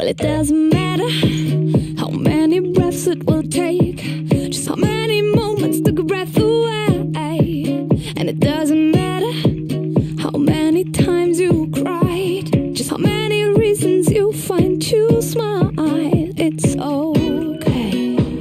it doesn't matter how many breaths it will take, just how many moments took a breath away. And it doesn't matter how many times you cried, just how many reasons you find to smile. It's okay,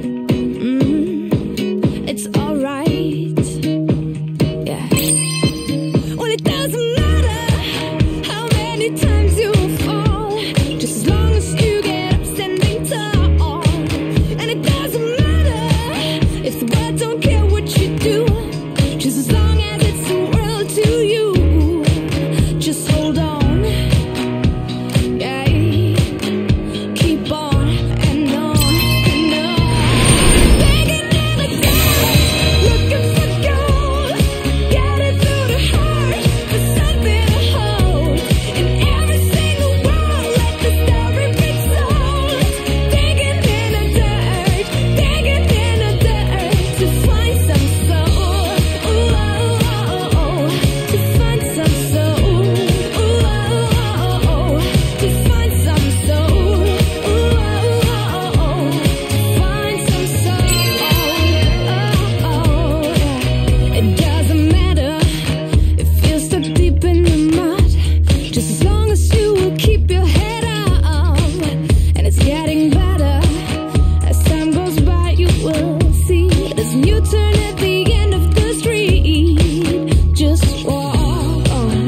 it's alright, yeah. Well, it doesn't matter how many times you fall, just as long as you get up standing tall. And it doesn't matter if the world don't care what you do, just as long as it's the world to you. Just hold on, yeah. Keep on and on and on. Digging in the dirt, looking for gold. Get it through the heart, for something to hold. In every single word, let the story be told. Digging in the dirt, digging in the dirt, to find some soul. Ooh, oh, oh, oh, to find some soul. Ooh, oh, oh, oh, to find some soul. Ooh, oh, oh, oh, to find some soul. Oh, oh, yeah. It doesn't matter if you're stuck deep in the mud, just as long as you will keep your head up. And it's getting better as time goes by. You will see there's a new turn at the end of the street. Just walk on,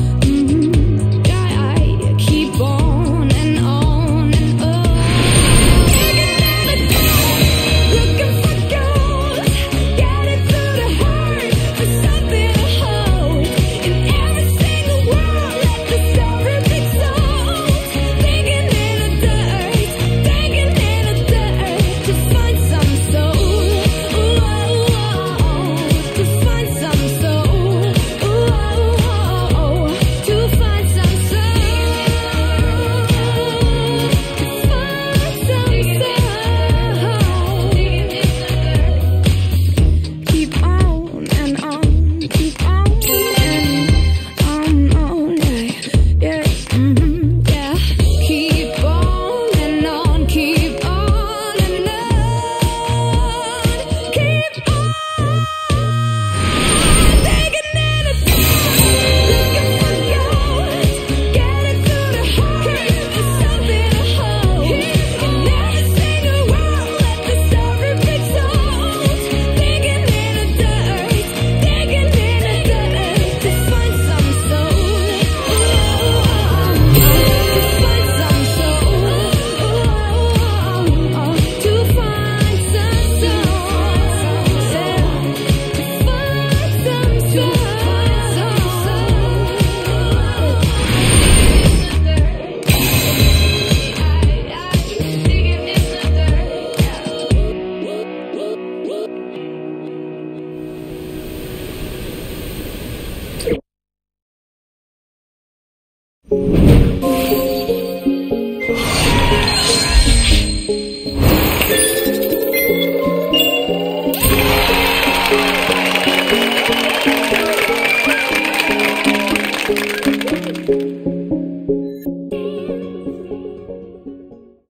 yeah, keep on and on and on. Digging in the dirt, looking for gold. Get it through the heart, for something to hold. In every single word, let the story be told. Digging in the dirt, digging in the dirt, to find some soul. Ooh, oh, oh, to find some soul. Ooh, oh, oh, to find some soul. To find some soul. Keep on and on, keep on and on, yeah, yeah, yeah. Keep on and on, keep on and on, keep on. Digging in the dirt, looking for gold. Get it through the heart, for something to hold. In every single word, let the story be told. Digging in the dirt, digging in the dirt, to find some soul. To find some soul. To find some soul. To find some soul. Thank you.